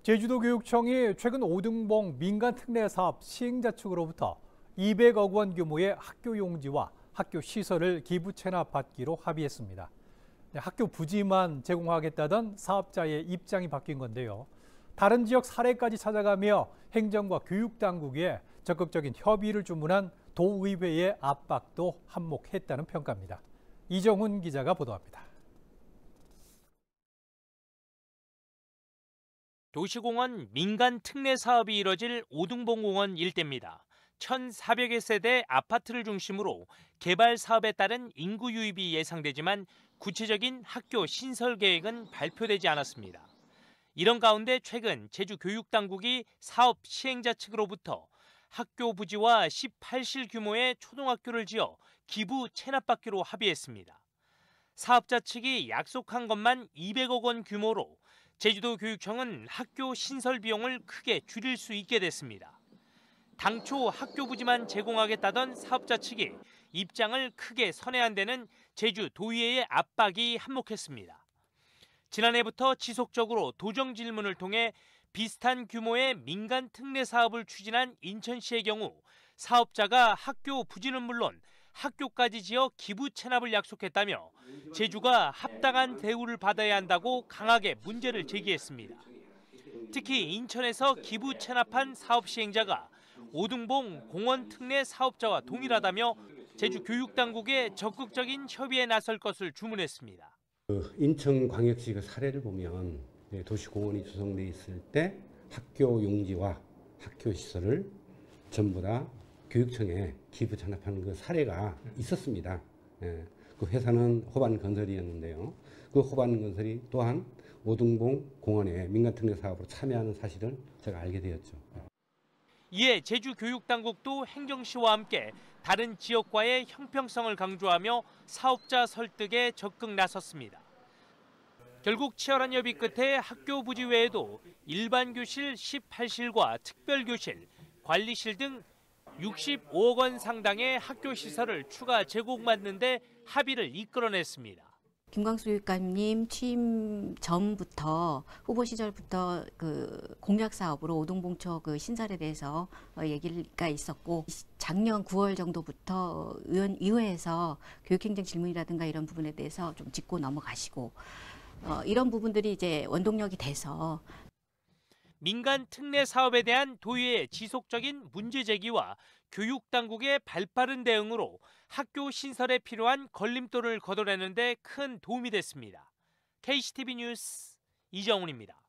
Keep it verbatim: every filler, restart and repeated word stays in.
제주도교육청이 최근 오등봉 민간특례사업 시행자 측으로부터 이백억 원 규모의 학교 용지와 학교 시설을 기부 체납받기로 합의했습니다. 학교 부지만 제공하겠다던 사업자의 입장이 바뀐 건데요. 다른 지역 사례까지 찾아가며 행정과 교육당국에 적극적인 협의를 주문한 도의회의 압박도 한몫했다는 평가입니다. 이정훈 기자가 보도합니다. 도시공원 민간 특례 사업이 이뤄질 오등봉공원 일대입니다. 천사백여 세대 아파트를 중심으로 개발 사업에 따른 인구 유입이 예상되지만 구체적인 학교 신설 계획은 발표되지 않았습니다. 이런 가운데 최근 제주교육당국이 사업 시행자 측으로부터 학교 부지와 십팔 실 규모의 초등학교를 지어 기부 체납받기로 합의했습니다. 사업자 측이 약속한 것만 이백억 원 규모로 제주도교육청은 학교 신설 비용을 크게 줄일 수 있게 됐습니다. 당초 학교 부지만 제공하겠다던 사업자 측이 입장을 크게 선회한 데는 제주도의회의 압박이 한몫했습니다. 지난해부터 지속적으로 도정 질문을 통해 비슷한 규모의 민간 특례 사업을 추진한 인천시의 경우 사업자가 학교 부지는 물론 학교까지 지어 기부 체납을 약속했다며 제주가 합당한 대우를 받아야 한다고 강하게 문제를 제기했습니다. 특히 인천에서 기부 체납한 사업 시행자가 오등봉 공원 특례 사업자와 동일하다며 제주교육당국에 적극적인 협의에 나설 것을 주문했습니다. 그 인천광역시 그 사례를 보면 도시공원이 조성돼 있을 때 학교 용지와 학교 시설을 전부 다 교육청에 기부 체납한 그 사례가 있었습니다. 예, 그 회사는 호반건설이었는데요. 그 호반건설이 또한 오등봉 공원에 민간특례 사업으로 참여하는 사실을 제가 알게 되었죠. 이에 제주교육당국도 행정시와 함께 다른 지역과의 형평성을 강조하며 사업자 설득에 적극 나섰습니다. 결국 치열한 협의 끝에 학교 부지 외에도 일반 교실 십팔 실과 특별 교실, 관리실 등 육십오억 원 상당의 학교 시설을 추가 제공받는 데 합의를 이끌어냈습니다. 김광수 교육감님 취임 전부터 후보 시절부터 그 공약 사업으로 오등봉초 그 신설에 대해서 얘기가 있었고 작년 구월 정도부터 의원 의회에서 교육행정 질문이라든가 이런 부분에 대해서 좀 짚고 넘어가시고 어, 이런 부분들이 이제 원동력이 돼서 민간 특례 사업에 대한 도의회의 지속적인 문제 제기와 교육당국의 발빠른 대응으로 학교 신설에 필요한 걸림돌을 걷어내는 데 큰 도움이 됐습니다. 케이씨티비 뉴스 이정훈입니다.